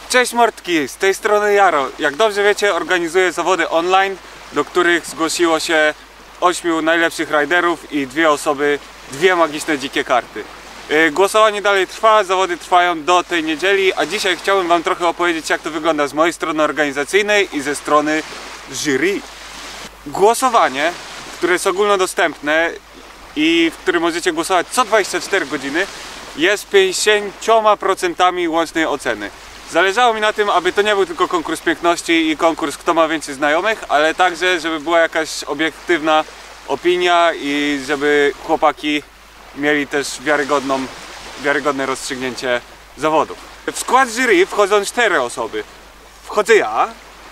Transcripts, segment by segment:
Cześć mordki, z tej strony Jaro. Jak dobrze wiecie, organizuję zawody online, do których zgłosiło się 8 najlepszych riderów i 2 osoby, 2 magiczne dzikie karty. Głosowanie dalej trwa, zawody trwają do tej niedzieli, a dzisiaj chciałbym wam trochę opowiedzieć, jak to wygląda z mojej strony organizacyjnej i ze strony jury. Głosowanie, które jest ogólnodostępne i w którym możecie głosować co 24 godziny, jest 50% łącznej oceny. Zależało mi na tym, aby to nie był tylko konkurs piękności i konkurs kto ma więcej znajomych, ale także, żeby była jakaś obiektywna opinia i żeby chłopaki mieli też wiarygodne rozstrzygnięcie zawodów. W skład jury wchodzą 4 osoby. Wchodzę ja,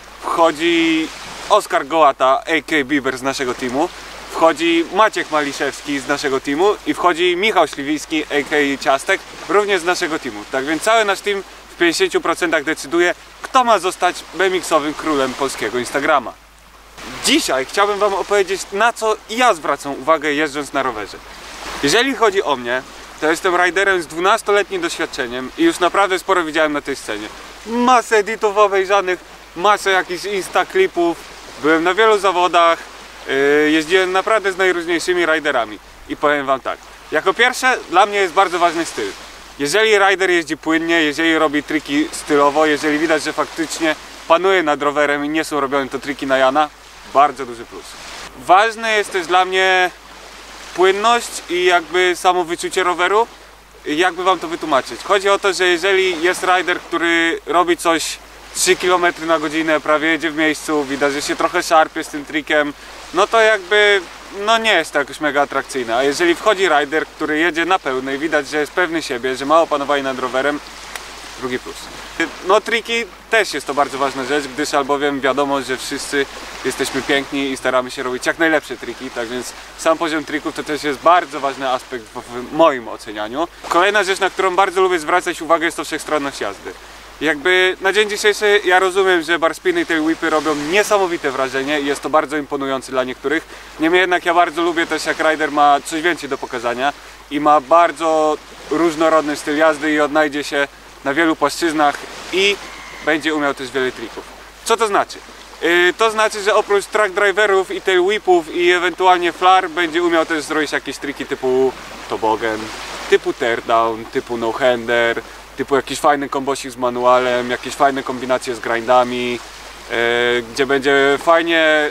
wchodzi Oskar Gołata, a.k.a. Bieber z naszego teamu, wchodzi Maciek Maliszewski z naszego teamu i wchodzi Michał Śliwiński, a.k.a. Ciastek, również z naszego teamu. Tak więc cały nasz team w 50% decyduje, kto ma zostać BMX-owym królem polskiego Instagrama. Dzisiaj chciałbym wam opowiedzieć, na co ja zwracam uwagę jeżdżąc na rowerze. Jeżeli chodzi o mnie, to jestem riderem z 12-letnim doświadczeniem i już naprawdę sporo widziałem na tej scenie. Masę editów obejrzanych, masę jakichś instaklipów, byłem na wielu zawodach, jeździłem naprawdę z najróżniejszymi riderami. I powiem wam tak, jako pierwsze dla mnie jest bardzo ważny styl. Jeżeli rider jeździ płynnie, jeżeli robi triki stylowo, jeżeli widać, że faktycznie panuje nad rowerem i nie są robione to triki na Jana, bardzo duży plus. Ważne jest też dla mnie płynność i jakby samo wyczucie roweru. Jakby wam to wytłumaczyć? Chodzi o to, że jeżeli jest rider, który robi coś 3 km na godzinę, prawie jedzie w miejscu, widać, że się trochę szarpie z tym trikiem, no to jakby nie jest to jakoś mega atrakcyjne. A jeżeli wchodzi rider, który jedzie na pełnej, widać, że jest pewny siebie, że ma opanowanie nad rowerem, drugi plus. No triki też jest to bardzo ważna rzecz, gdyż albowiem wiadomo, że wszyscy jesteśmy piękni i staramy się robić jak najlepsze triki, tak więc sam poziom trików to też jest bardzo ważny aspekt w moim ocenianiu. Kolejna rzecz, na którą bardzo lubię zwracać uwagę, jest to wszechstronność jazdy. Jakby na dzień dzisiejszy ja rozumiem, że barspiny i tail whipy robią niesamowite wrażenie i jest to bardzo imponujące dla niektórych. Niemniej jednak ja bardzo lubię też, jak rider ma coś więcej do pokazania i ma bardzo różnorodny styl jazdy i odnajdzie się na wielu płaszczyznach i będzie umiał też wiele trików. Co to znaczy? To znaczy, że oprócz track driverów i tail whipów i ewentualnie flar będzie umiał też zrobić jakieś triki typu toboggan, typu teardown, typu no-hander, typu jakiś fajny kombosik z manualem, jakieś fajne kombinacje z grindami, gdzie będzie fajnie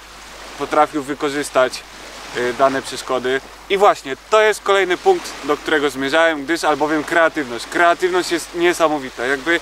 potrafił wykorzystać dane przeszkody. I właśnie, to jest kolejny punkt, do którego zmierzałem, gdyż albowiem kreatywność. Kreatywność jest niesamowita. Jakby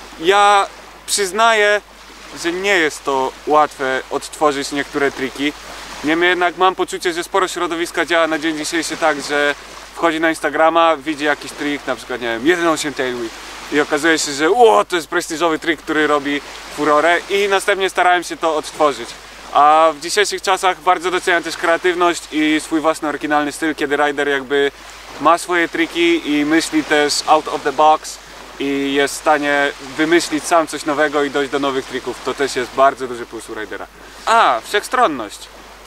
ja przyznaję, że nie jest to łatwe odtworzyć niektóre triki. Niemniej jednak mam poczucie, że sporo środowiska działa na dzień dzisiejszy tak, że wchodzi na Instagrama, widzi jakiś trik, na przykład nie wiem, 1.8 tail whip i okazuje się, że to jest prestiżowy trik, który robi furorę i następnie starałem się to odtworzyć. A w dzisiejszych czasach bardzo doceniam też kreatywność i swój własny oryginalny styl, kiedy rider jakby ma swoje triki i myśli też out of the box i jest w stanie wymyślić sam coś nowego i dojść do nowych trików. To też jest bardzo duży plus u ridera. Wszechstronność.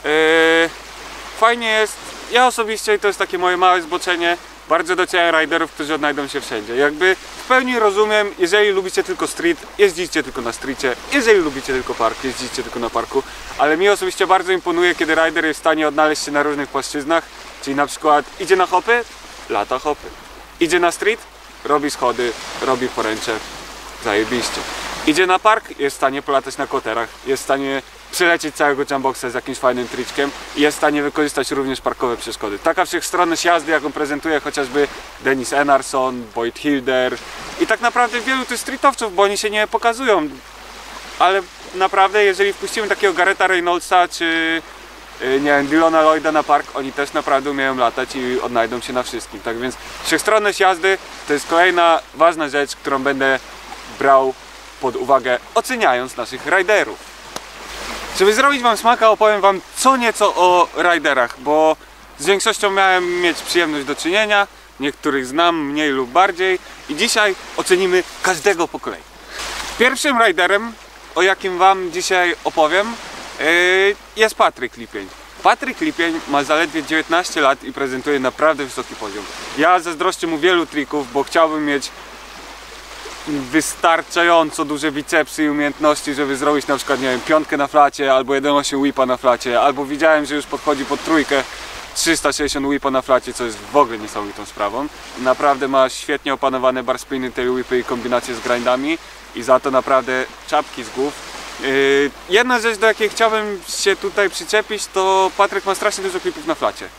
Fajnie jest, ja osobiście, i to jest takie moje małe zboczenie, bardzo doceniam riderów, którzy odnajdą się wszędzie. Jakby w pełni rozumiem, jeżeli lubicie tylko street, jeździcie tylko na streetie, jeżeli lubicie tylko park, jeździcie tylko na parku, ale mi osobiście bardzo imponuje, kiedy rider jest w stanie odnaleźć się na różnych płaszczyznach, czyli na przykład idzie na hopy, lata hopy, idzie na street, robi schody, robi poręcze, zajebiście. Idzie na park, jest w stanie polatać na koterach, jest w stanie przelecieć całego jumpboxa z jakimś fajnym triczkiem i jest w stanie wykorzystać również parkowe przeszkody. Taka wszechstronność jazdy, jaką prezentuje chociażby Dennis Enarsson, Boyd Hilder i tak naprawdę wielu tych streetowców, bo oni się nie pokazują, ale naprawdę jeżeli wpuścimy takiego Garreta Reynoldsa czy nie wiem, Dylana Lloyda na park, oni też naprawdę umieją latać i odnajdą się na wszystkim. Tak więc wszechstronność jazdy to jest kolejna ważna rzecz, którą będę brał pod uwagę, oceniając naszych riderów. Żeby zrobić wam smaka, opowiem wam co nieco o riderach, bo z większością miałem mieć przyjemność do czynienia, niektórych znam mniej lub bardziej i dzisiaj ocenimy każdego po kolei. Pierwszym riderem, o jakim wam dzisiaj opowiem, jest Patryk Lipień. Patryk Lipień ma zaledwie 19 lat i prezentuje naprawdę wysoki poziom. Ja zazdroszczę mu wielu trików, bo chciałbym mieć wystarczająco duże bicepsy i umiejętności, żeby zrobić na przykład, nie wiem, piątkę na flacie albo 1.8 whipa na flacie, albo widziałem, że już podchodzi pod trójkę 360 whipa na flacie, co jest w ogóle niesamowitą sprawą. Naprawdę ma świetnie opanowane bar spiny, tail whipy i kombinacje z grindami i za to naprawdę czapki z głów. Jedna rzecz, do jakiej chciałbym się tutaj przyczepić, to Patryk ma strasznie dużo klipów na flacie.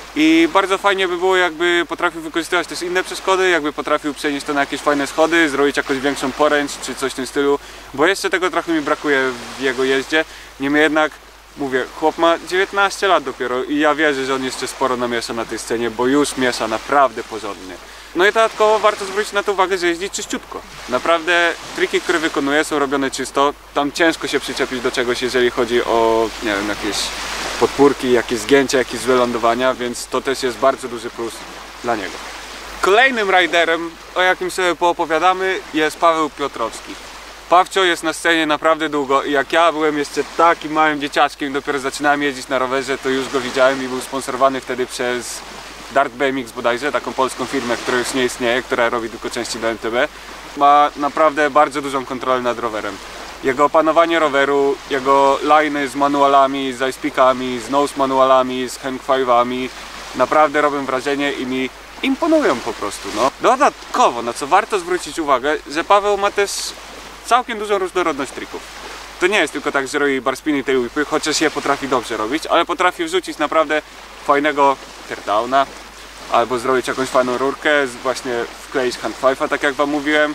I bardzo fajnie by było, jakby potrafił wykorzystywać też inne przeszkody, jakby potrafił przenieść to na jakieś fajne schody, zrobić jakąś większą poręcz czy coś w tym stylu, bo jeszcze tego trochę mi brakuje w jego jeździe. Niemniej jednak, mówię, chłop ma 19 lat dopiero i ja wierzę, że on jeszcze sporo namiesza na tej scenie, bo już miesza naprawdę porządnie. No i dodatkowo warto zwrócić na to uwagę, że jeździ czyściutko. Naprawdę triki, które wykonuje, są robione czysto. Tam ciężko się przyczepić do czegoś, jeżeli chodzi o, nie wiem, jakieś podpórki, jakieś zgięcia, jakieś złe lądowania, więc to też jest bardzo duży plus dla niego. Kolejnym riderem, o jakim sobie poopowiadamy, jest Paweł Piotrowski. Pawcio jest na scenie naprawdę długo i jak ja byłem jeszcze takim małym dzieciaczkiem, dopiero zaczynałem jeździć na rowerze, to już go widziałem i był sponsorowany wtedy przez Dart BMX bodajże, taką polską firmę, która już nie istnieje, która robi tylko części do MTB. Ma naprawdę bardzo dużą kontrolę nad rowerem. Jego opanowanie roweru, jego liny z manualami, z icepeakami, z nose manualami, z hangfive'ami naprawdę robią wrażenie i mi imponują po prostu. No. Dodatkowo, na co warto zwrócić uwagę, że Paweł ma też całkiem dużą różnorodność trików. To nie jest tylko tak, że robi bar spiny i tail whipy, chociaż je potrafi dobrze robić, ale potrafi wrzucić naprawdę fajnego teardowna, albo zrobić jakąś fajną rurkę, właśnie wkleić handfive'a, tak jak wam mówiłem,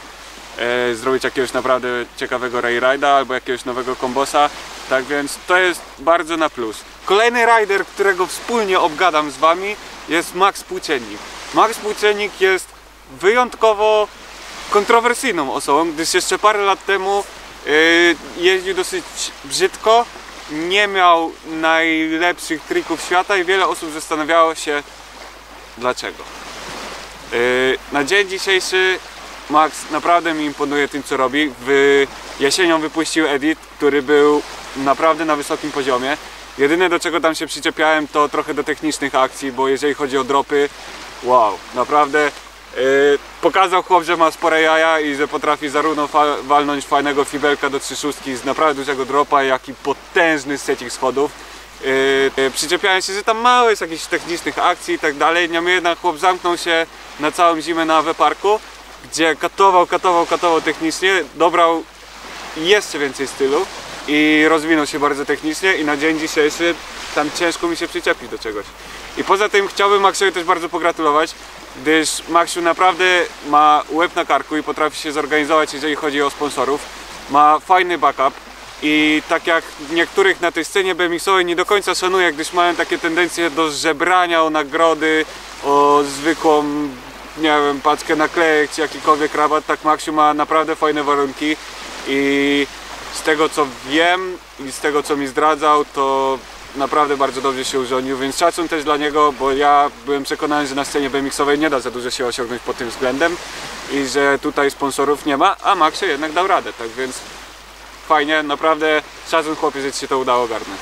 zrobić jakiegoś naprawdę ciekawego rayrida albo jakiegoś nowego kombosa, tak więc to jest bardzo na plus. Kolejny rider, którego wspólnie obgadam z wami, jest Max Płóciennik. Max Płóciennik jest wyjątkowo kontrowersyjną osobą, gdyż jeszcze parę lat temu jeździł dosyć brzydko, nie miał najlepszych trików świata i wiele osób zastanawiało się dlaczego. Na dzień dzisiejszy Max naprawdę mi imponuje tym, co robi. Jesienią wypuścił edit, który był naprawdę na wysokim poziomie. Jedyne, do czego tam się przyczepiałem, to trochę do technicznych akcji, bo jeżeli chodzi o dropy, wow, naprawdę pokazał chłop, że ma spore jaja i że potrafi zarówno walnąć fajnego fibelka do 3/6 z naprawdę dużego dropa, jak i potężny secik schodów. Przyczepiałem się, że tam mało jest jakichś technicznych akcji i tak dalej. Niemniej jednak chłop zamknął się na całą zimę na AW Parku, gdzie katował technicznie, dobrał jeszcze więcej stylu i rozwinął się bardzo technicznie i na dzień dzisiejszy tam ciężko mi się przyczepić do czegoś. I poza tym chciałbym Maxowi też bardzo pogratulować, gdyż Maxiu naprawdę ma łeb na karku i potrafi się zorganizować, jeżeli chodzi o sponsorów. Ma fajny backup i tak jak niektórych na tej scenie BMX-owej nie do końca szanuję, gdyż mają takie tendencje do żebrania o nagrody, o zwykłą, nie wiem, paczkę naklejek czy jakikolwiek rabat, tak Maxiu ma naprawdę fajne warunki i z tego co wiem i z tego co mi zdradzał, to naprawdę bardzo dobrze się urządził, więc szacun też dla niego, bo ja byłem przekonany, że na scenie BMX-owej nie da za dużo się osiągnąć pod tym względem i że tutaj sponsorów nie ma, a Maxie jednak dał radę, tak więc fajnie, naprawdę szacun chłopie, że ci się to udało ogarnąć.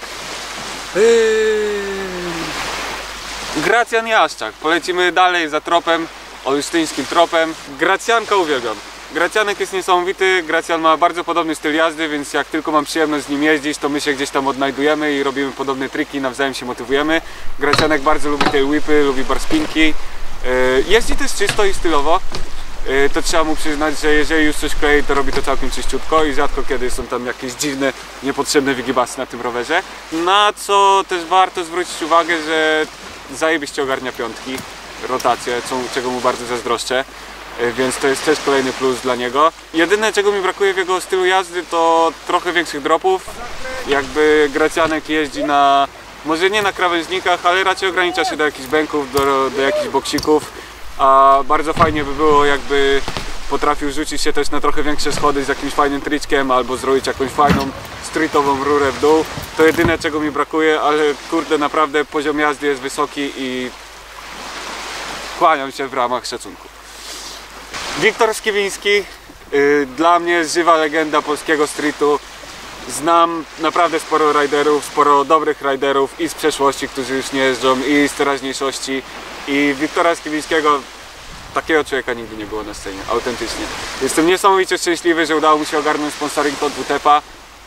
Gracjan Jaszczak, polecimy dalej za tropem, olsztyńskim tropem. Gracjanka uwielbiam. Gracjanek jest niesamowity, Gracjan ma bardzo podobny styl jazdy, więc jak tylko mam przyjemność z nim jeździć, to my się gdzieś tam odnajdujemy i robimy podobne triki, nawzajem się motywujemy. Gracjanek bardzo lubi tail whipy, lubi bar spinki. Jeździ też czysto i stylowo. To trzeba mu przyznać, że jeżeli już coś klei, to robi to całkiem czyściutko i rzadko kiedy są tam jakieś dziwne, niepotrzebne wygibasy na tym rowerze. Na co też warto zwrócić uwagę, że zajebiście ogarnia piątki, rotację, czego mu bardzo zazdroszczę. Więc to jest też kolejny plus dla niego. Jedyne, czego mi brakuje w jego stylu jazdy, to trochę większych dropów. Jakby Gracjanek jeździ na, może nie na krawężnikach, ale raczej ogranicza się do jakichś bęków, do jakichś boksików. A bardzo fajnie by było, jakby potrafił rzucić się też na trochę większe schody z jakimś fajnym triczkiem albo zrobić jakąś fajną streetową rurę w dół. To jedyne, czego mi brakuje, ale kurde, naprawdę poziom jazdy jest wysoki i kłaniam się w ramach szacunku. Wiktor Skiwiński, dla mnie żywa legenda polskiego streetu. Znam naprawdę sporo riderów, sporo dobrych riderów i z przeszłości, którzy już nie jeżdżą, i z teraźniejszości. I Wiktora Skiwińskiego takiego człowieka nigdy nie było na scenie, autentycznie. Jestem niesamowicie szczęśliwy, że udało mi się ogarnąć sponsoring od WTEP-a.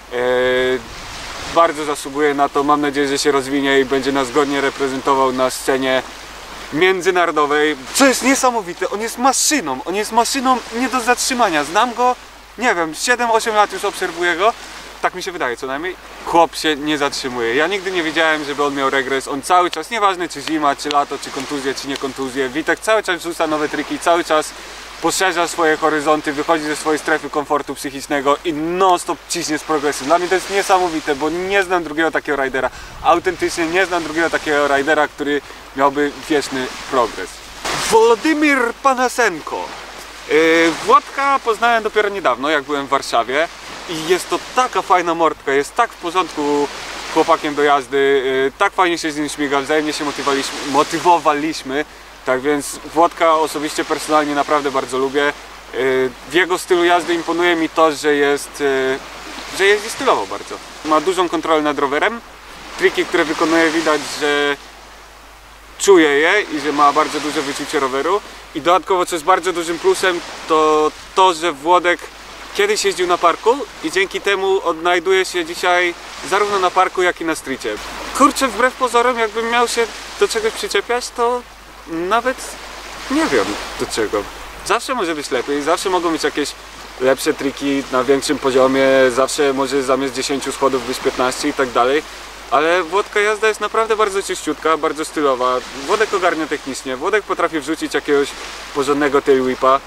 Bardzo zasługuję na to, mam nadzieję, że się rozwinie i będzie nas godnie reprezentował na scenie międzynarodowej. Co jest niesamowite, on jest maszyną nie do zatrzymania. Znam go, nie wiem, 7-8 lat już obserwuję go. Tak mi się wydaje co najmniej. Chłop się nie zatrzymuje. Ja nigdy nie widziałem, żeby on miał regres. On cały czas, nieważne czy zima, czy lato, czy kontuzje, czy nie kontuzje. Witek cały czas rzuca nowe triki, cały czas poszerza swoje horyzonty, wychodzi ze swojej strefy komfortu psychicznego i non stop ciśnie z progresem. Dla mnie to jest niesamowite, bo nie znam drugiego takiego rajdera. Autentycznie nie znam drugiego takiego rajdera, który miałby wieczny progres. Wolodymyr Panasenko. Włodka poznałem dopiero niedawno, jak byłem w Warszawie. I jest to taka fajna mordka, jest tak w porządku chłopakiem do jazdy, tak fajnie się z nim śmiga, wzajemnie się motywowaliśmy. Tak więc Włodka osobiście, personalnie naprawdę bardzo lubię. W jego stylu jazdy imponuje mi to, że jeździ stylowo bardzo. Ma dużą kontrolę nad rowerem. Triki, które wykonuje, widać, że czuje je i że ma bardzo duże wyczucie roweru. I dodatkowo, co jest bardzo dużym plusem, to to, że Włodek kiedyś jeździł na parku i dzięki temu odnajduje się dzisiaj zarówno na parku, jak i na streetie. Kurczę, wbrew pozorom, jakbym miał się do czegoś przyczepiać, to nawet nie wiem do czego. Zawsze może być lepiej, zawsze mogą być jakieś lepsze triki na większym poziomie, zawsze może zamiast 10 schodów być 15 i tak dalej. Ale Włodka jazda jest naprawdę bardzo czyściutka, bardzo stylowa. Włodek ogarnia technicznie, Włodek potrafi wrzucić jakiegoś porządnego tail whipa.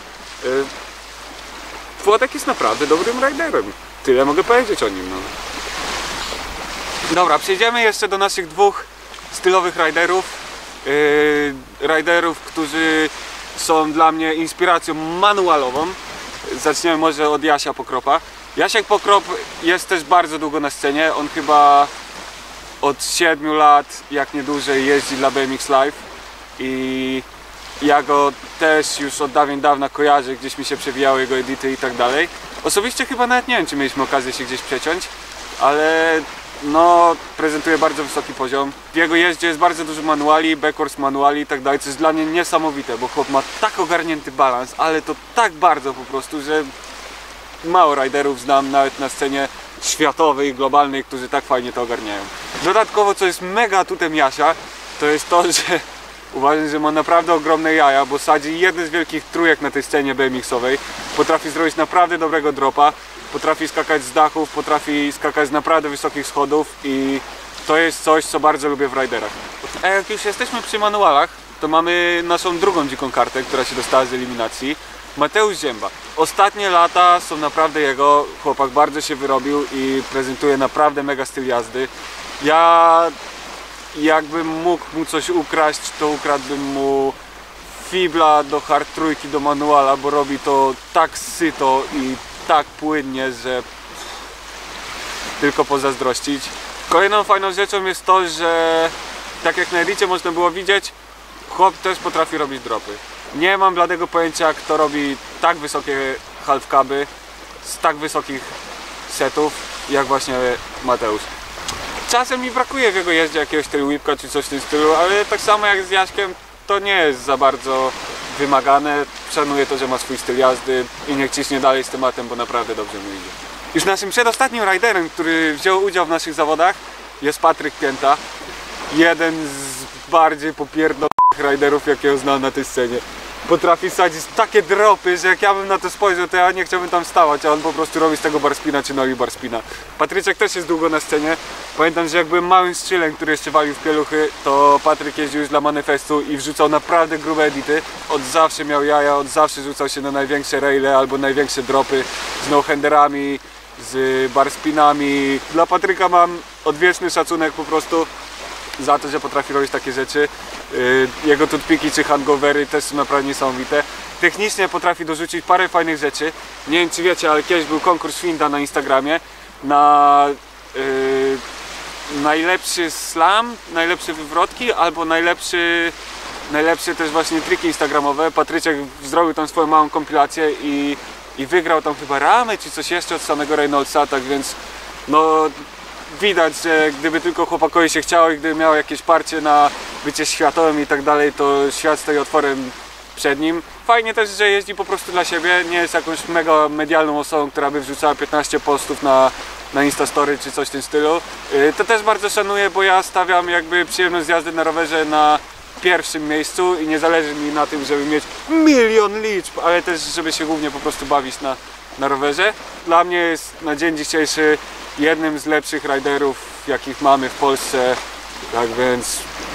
Włodek jest naprawdę dobrym riderem. Tyle mogę powiedzieć o nim. No. Dobra, przejdziemy jeszcze do naszych dwóch stylowych riderów. Riderów, którzy są dla mnie inspiracją manualową. Zaczniemy może od Jasia Pokropa. Jasiek Pokrop jest też bardzo długo na scenie. On chyba od 7 lat, jak nie dłużej, jeździ dla BMX Live. I ja go też już od dawien dawna kojarzę, gdzieś mi się przewijały jego edity i tak dalej. Osobiście chyba nawet nie wiem, czy mieliśmy okazję się gdzieś przeciąć, ale no, prezentuje bardzo wysoki poziom. W jego jeździe jest bardzo dużo manuali, backwards manuali i tak dalej, co jest dla mnie niesamowite, bo chłop ma tak ogarnięty balans, ale to tak bardzo po prostu, że mało riderów znam nawet na scenie światowej, globalnej, którzy tak fajnie to ogarniają. Dodatkowo, co jest mega atutem Jasia, to jest to, że uważam, że ma naprawdę ogromne jaja, bo sadzi jeden z wielkich trójek na tej scenie BMX-owej. Potrafi zrobić naprawdę dobrego dropa, potrafi skakać z dachów, potrafi skakać z naprawdę wysokich schodów i to jest coś, co bardzo lubię w riderach. A jak już jesteśmy przy manualach, to mamy naszą drugą dziką kartę, która się dostała z eliminacji. Mateusz Zięba. Ostatnie lata są naprawdę jego, chłopak bardzo się wyrobił i prezentuje naprawdę mega styl jazdy. Ja jakbym mógł mu coś ukraść, to ukradłbym mu fibla do hard trójki, do manuala, bo robi to tak syto i tak płynnie, że tylko pozazdrościć. Kolejną fajną rzeczą jest to, że tak jak na edicie można było widzieć, chłop też potrafi robić dropy. Nie mam bladego pojęcia, kto robi tak wysokie half cuby z tak wysokich setów, jak właśnie Mateusz. Czasem mi brakuje w jego jeździe jakiegoś tail whipka czy coś w tym stylu, ale tak samo jak z Jaśkiem, to nie jest za bardzo wymagane. Szanuję to, że ma swój styl jazdy i niech ciśnie dalej z tematem, bo naprawdę dobrze mu idzie. Już naszym przedostatnim riderem, który wziął udział w naszych zawodach, jest Patryk Pięta. Jeden z bardziej popierdolonych riderów, jakiego znam na tej scenie. Potrafi sadzić takie dropy, że jak ja bym na to spojrzał, to ja nie chciałbym tam stawać, a on po prostu robi z tego barspina czy noli barspina. Patryczek też jest długo na scenie. Pamiętam, że jak byłem małym strzylem, który jeszcze walił w pieluchy, to Patryk jeździł już dla Manifestu i wrzucał naprawdę grube edity. Od zawsze miał jaja, od zawsze rzucał się na największe raile albo największe dropy z no-handerami, z barspinami. Dla Patryka mam odwieczny szacunek po prostu za to, że potrafi robić takie rzeczy. Jego tutpiki czy hangovery też są naprawdę niesamowite. Technicznie potrafi dorzucić parę fajnych rzeczy. Nie wiem, czy wiecie, ale kiedyś był konkurs Finda na Instagramie na najlepszy slam, najlepsze wywrotki albo najlepsze też właśnie triki instagramowe. Patryczek zrobił tam swoją małą kompilację i wygrał tam chyba ramy czy coś jeszcze od samego Reynoldsa, tak więc no widać, że gdyby tylko chłopakowi się chciało i gdyby miał jakieś parcie na bycie światowym i tak dalej, to świat stoi otworem przed nim. fajnie też, że jeździ po prostu dla siebie, nie jest jakąś mega medialną osobą, która by wrzucała 15 postów na Instastory czy coś w tym stylu. To też bardzo szanuję, bo ja stawiam jakby przyjemność jazdy na rowerze na pierwszym miejscu i nie zależy mi na tym, żeby mieć milion liczb, ale też żeby się głównie po prostu bawić na rowerze. Dla mnie jest na dzień dzisiejszy jednym z lepszych riderów, jakich mamy w Polsce, tak więc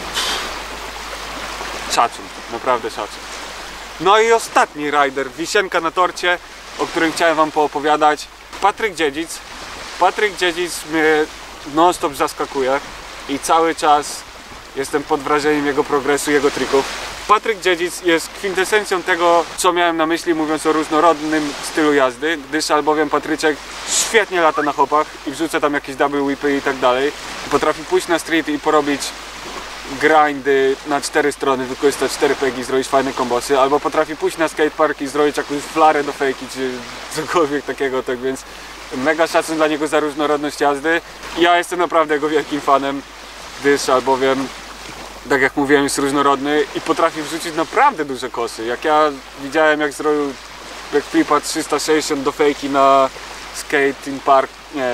szacun, naprawdę szacun. No i ostatni rider, wisienka na torcie, o którym chciałem wam poopowiadać, Patryk Dziedzic. Patryk Dziedzic mnie non stop zaskakuje i cały czas jestem pod wrażeniem jego progresu, jego trików. Patryk Dziedzic jest kwintesencją tego, co miałem na myśli, mówiąc o różnorodnym stylu jazdy, gdyż albowiem Patryczek świetnie lata na hopach i wrzuca tam jakieś double whipy i tak dalej. Potrafi pójść na street i porobić grindy na 4 strony, wykorzystać 4 pegi i zrobić fajne kombosy, albo potrafi pójść na skatepark i zrobić jakąś flarę do fejki, czy cokolwiek takiego, tak więc mega szacun dla niego za różnorodność jazdy. Ja jestem naprawdę jego wielkim fanem, gdyż albowiem, tak jak mówiłem, jest różnorodny i potrafi wrzucić naprawdę duże kosy. Jak ja widziałem, jak zrobił backflipa 360 do fejki na skating park,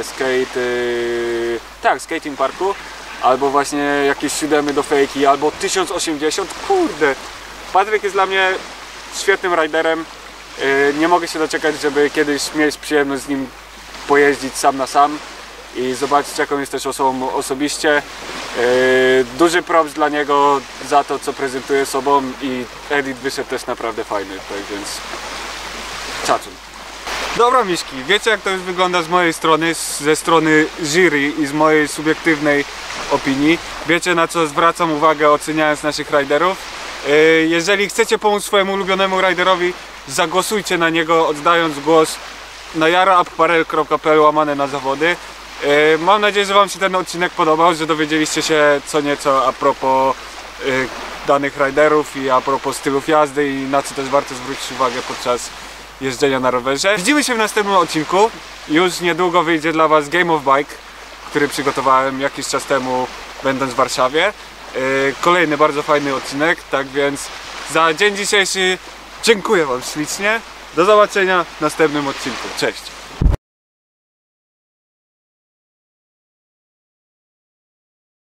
skating parku, albo właśnie jakieś 7 do fejki, albo 1080, kurde. Patryk jest dla mnie świetnym riderem. Nie mogę się doczekać, żeby kiedyś mieć przyjemność z nim pojeździć sam na sam i zobaczyć, jaką jest też osobą osobiście. Duży props dla niego za to, co prezentuje sobą i edit wyszedł też naprawdę fajny, tak więc szacun. Dobra miśki, wiecie jak to już wygląda z mojej strony, ze strony jury i z mojej subiektywnej opinii. Wiecie, na co zwracam uwagę, oceniając naszych riderów. Jeżeli chcecie pomóc swojemu ulubionemu riderowi, zagłosujcie na niego, oddając głos na jaraapparel.pl/zawody. Mam nadzieję, że wam się ten odcinek podobał, że dowiedzieliście się co nieco a propos danych riderów i a propos stylów jazdy i na co też warto zwrócić uwagę podczas jeżdżenia na rowerze. Widzimy się w następnym odcinku. Już niedługo wyjdzie dla was Game of Bike, który przygotowałem jakiś czas temu, będąc w Warszawie. Kolejny bardzo fajny odcinek, tak więc za dzień dzisiejszy dziękuję wam ślicznie. Do zobaczenia w następnym odcinku. Cześć!